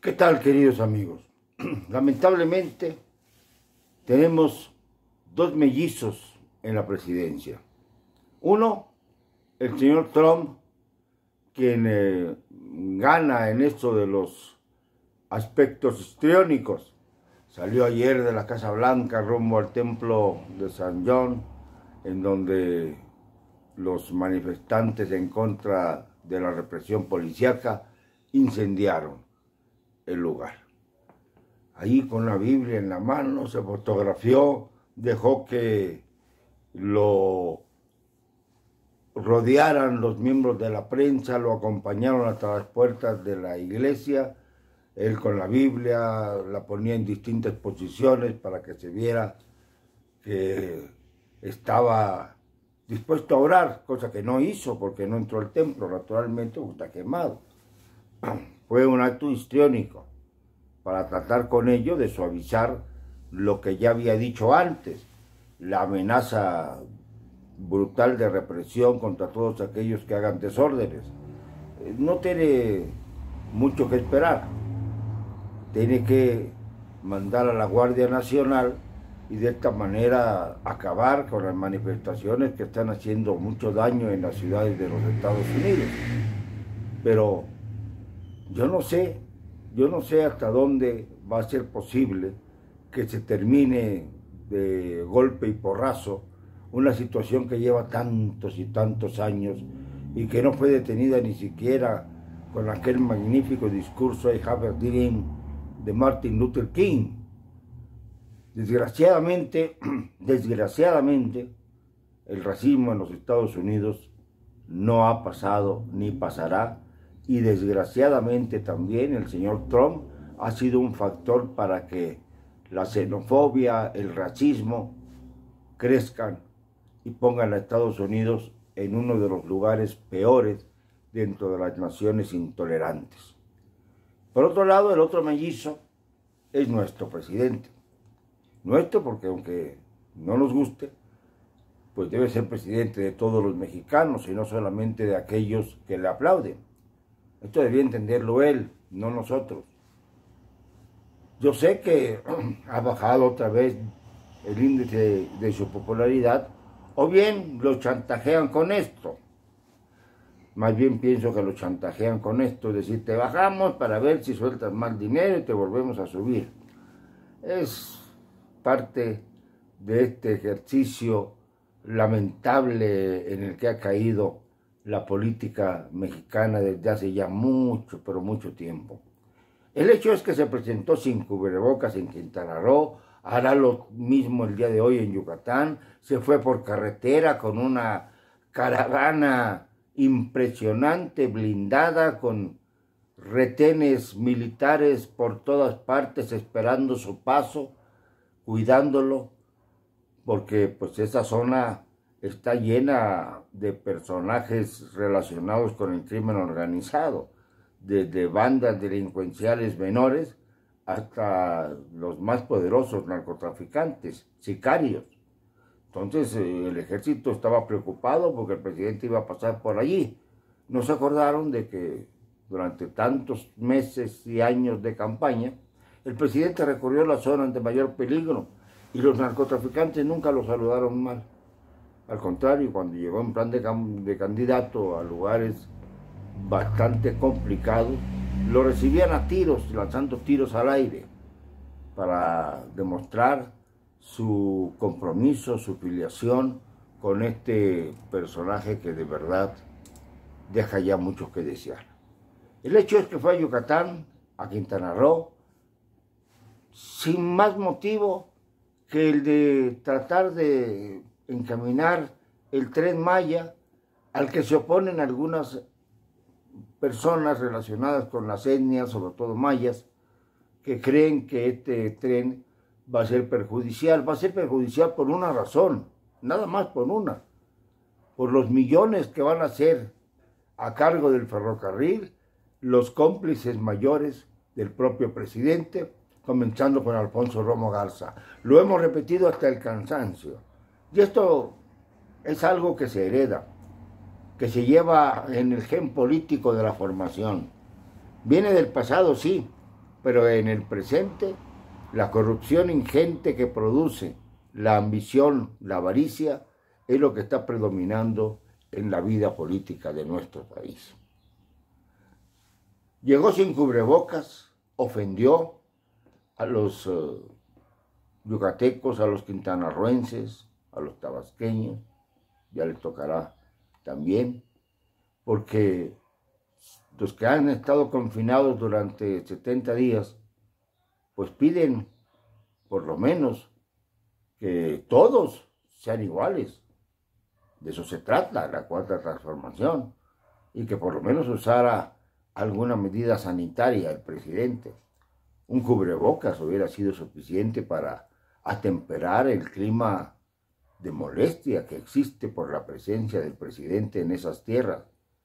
¿Qué tal, queridos amigos? Lamentablemente tenemos dos mellizos en la presidencia. Uno, el señor Trump, quien gana en esto de los aspectos histriónicos. Salió ayer de la Casa Blanca rumbo al templo de San John, en donde los manifestantes en contra de la represión policíaca incendiaron el lugar. Ahí con la Biblia en la mano se fotografió, dejó que lo rodearan los miembros de la prensa, lo acompañaron hasta las puertas de la iglesia. Él con la Biblia la ponía en distintas posiciones para que se viera que estaba dispuesto a orar, cosa que no hizo porque no entró al templo, naturalmente, porque está quemado. Fue un acto histriónico para tratar con ello de suavizar lo que ya había dicho antes, la amenaza brutal de represión contra todos aquellos que hagan desórdenes. No tiene mucho que esperar. Tiene que mandar a la Guardia Nacional y de esta manera acabar con las manifestaciones que están haciendo mucho daño en las ciudades de los Estados Unidos. Pero yo no sé hasta dónde va a ser posible que se termine de golpe y porrazo una situación que lleva tantos y tantos años y que no fue detenida ni siquiera con aquel magnífico discurso I Have a Dream de Martin Luther King. Desgraciadamente, el racismo en los Estados Unidos no ha pasado ni pasará, y desgraciadamente también el señor Trump ha sido un factor para que la xenofobia, el racismo crezcan y pongan a Estados Unidos en uno de los lugares peores dentro de las naciones intolerantes. Por otro lado, el otro mellizo es nuestro presidente. Nuestro porque aunque no nos guste, pues debe ser presidente de todos los mexicanos y no solamente de aquellos que le aplauden. Esto debía entenderlo él, no nosotros. Yo sé que ha bajado otra vez el índice de su popularidad, o bien lo chantajean con esto. Más bien pienso que lo chantajean con esto, es decir, te bajamos para ver si sueltas más dinero y te volvemos a subir. Es parte de este ejercicio lamentable en el que ha caído la política mexicana desde hace ya mucho, pero mucho tiempo. El hecho es que se presentó sin cubrebocas en Quintana Roo, hará lo mismo el día de hoy en Yucatán, se fue por carretera con una caravana impresionante, blindada, con retenes militares por todas partes esperando su paso, cuidándolo, porque pues esa zona está llena de personajes relacionados con el crimen organizado, desde bandas delincuenciales menores hasta los más poderosos narcotraficantes, sicarios. Entonces el ejército estaba preocupado porque el presidente iba a pasar por allí. No se acordaron de que durante tantos meses y años de campaña, el presidente recorrió las zonas de mayor peligro y los narcotraficantes nunca lo saludaron mal. Al contrario, cuando llegó en plan de candidato a lugares bastante complicados, lo recibían a tiros, lanzando tiros al aire, para demostrar su compromiso, su filiación con este personaje que de verdad deja ya mucho que desear. El hecho es que fue a Yucatán, a Quintana Roo, sin más motivo que el de tratar de encaminar el Tren Maya, al que se oponen algunas personas relacionadas con las etnias, sobre todo mayas, que creen que este tren va a ser perjudicial. Va a ser perjudicial por una razón, nada más por una, por los millones que van a ser a cargo del ferrocarril los cómplices mayores del propio presidente, comenzando con Alfonso Romo Garza. Lo hemos repetido hasta el cansancio. Y esto es algo que se hereda, que se lleva en el gen político de la formación. Viene del pasado, sí, pero en el presente, la corrupción ingente que produce la ambición, la avaricia, es lo que está predominando en la vida política de nuestro país. Llegó sin cubrebocas, ofendió a los yucatecos, a los quintanarroenses, a los tabasqueños, ya les tocará también, porque los que han estado confinados durante 70 días, pues piden por lo menos que todos sean iguales. De eso se trata la cuarta transformación, y que por lo menos usara alguna medida sanitaria el presidente. Un cubrebocas hubiera sido suficiente para atemperar el clima de molestia que existe por la presencia del presidente en esas tierras.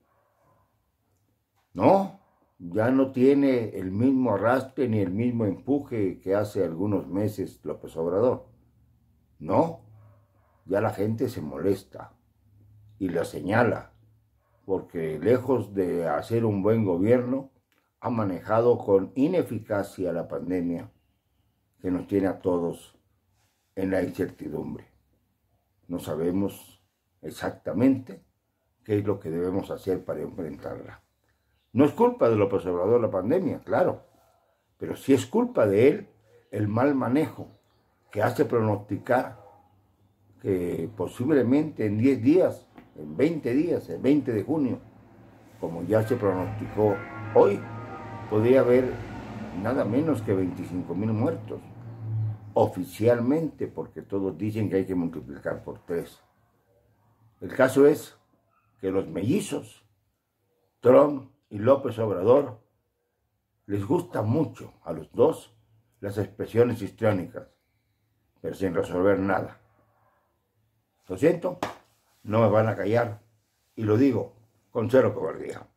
No, ya no tiene el mismo arrastre ni el mismo empuje que hace algunos meses López Obrador. No, ya la gente se molesta y la señala, porque lejos de hacer un buen gobierno, ha manejado con ineficacia la pandemia que nos tiene a todos en la incertidumbre. No sabemos exactamente qué es lo que debemos hacer para enfrentarla. No es culpa de López Obrador la pandemia, claro, pero sí es culpa de él el mal manejo que hace pronosticar que posiblemente en 10 días, en 20 días, el 20 de junio, como ya se pronosticó hoy, podría haber nada menos que 25,000 muertos, oficialmente, porque todos dicen que hay que multiplicar por 3. El caso es que los mellizos, Trump y López Obrador, les gusta mucho a los dos las expresiones histriónicas, pero sin resolver nada. Lo siento, no me van a callar, y lo digo con cero cobardía.